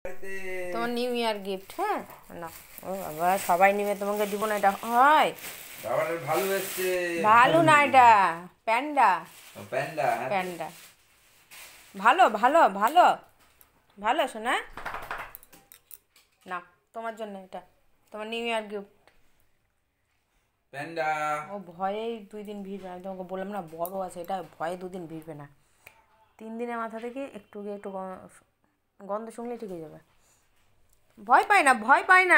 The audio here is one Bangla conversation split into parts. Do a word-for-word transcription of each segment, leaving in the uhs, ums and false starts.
তোমার নিউ ইয়ার গিফট। হ্যাঁ না, ও বাবা, সবাই নিবে, তোমাকে দিব না? এটা হয় ভালো এসছে। ভালো না, এটা প্যান্ডা। প্যান্ডা প্যান্ডা ভালো ভালো ভালো ভালো শোনা। না, তোমার জন্য এটা, তোমার নিউ ইয়ার গিফট। প্যান্ডা। ও ভয়েই দুই দিন ভিড়বে। আমি তোমাকে বললাম না, বড় আছে এটা, ভয়ে দুদিন ভিড়বে না। তিন দিনের মাথা থেকে একটু একটু গন্ধ শুনলেই ঠিক হয়ে যাবে। ভয় পাই না, ভয় পাই না।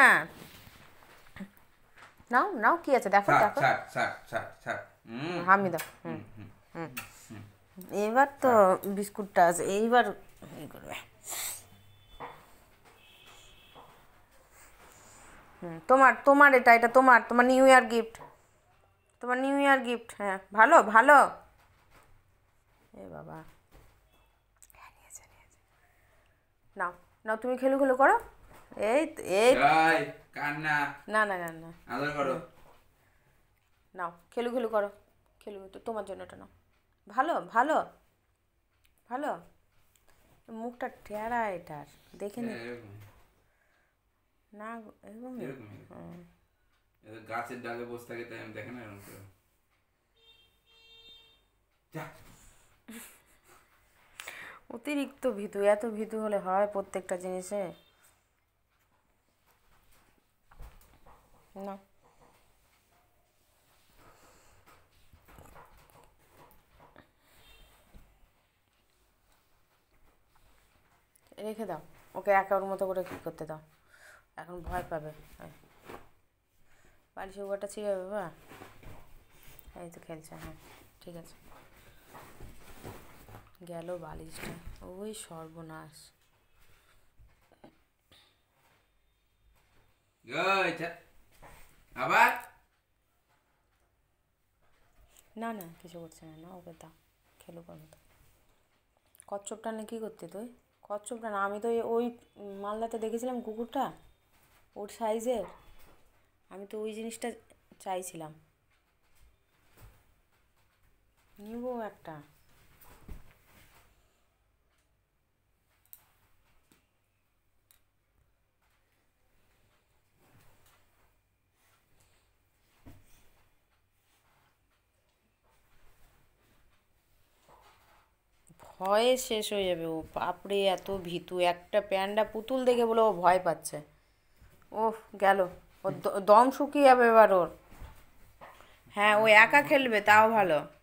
নাও নাও, কি আছে দেখো দেখো। হামি দাও। হুম হুম এইবার তো বিস্কুটটা আছে, এইবার ই করবে। হুম তোমার তোমার এটা এটা তোমার তোমার নিউ ইয়ার গিফট। তোমার নিউ ইয়ার গিফট। হ্যাঁ ভালো ভালো। এ বাবা, নাও নাও, তুমি খেলু খেলু করো। এই এই কান্না না না না না, আদর করো। নাও খেলু খেলু করো, খেলু তো তোমার জন্য এটা নাও। ভালো ভালো ভালো। মুখটা টেরা এটার, দেখে নি না এরকম। গাছের ডালে বসে থাকে তাই আমি দেখে না এরকম করে। অতিরিক্ত ভীতু, এত ভীতু হলে হয় প্রত্যেকটা জিনিসে? না রেখে দাও, ওকে একার মতো করে কী করতে দাও, এখন ভয় পাবে। বালিশের উপরটা ছিঁড়ে যাবে বা? এই তো খেলছে। হ্যাঁ ঠিক আছে, গেল বালিশটা। ওই সর্বনাশ। আবার না না, কিছু করছে না, না ওকে দাও, খেলো করো তো। কচ্ছপটা নিয়ে কী করতে তুই? কচ্ছপটা না, আমি তো ওই মালদাতে দেখেছিলাম কুকুরটা, ওর সাইজের, আমি তো ওই জিনিসটা চাইছিলাম, নিব একটা। ভয়ে শেষ হয়ে যাবে ও, বাপরে এত ভীতু। একটা প্যান্ডা পুতুল দেখে বলে ও ভয় পাচ্ছে। ওহ গেল, ও দম শুকিয়ে যাবে এবার ওর। হ্যাঁ ও একা খেলবে তাও ভালো।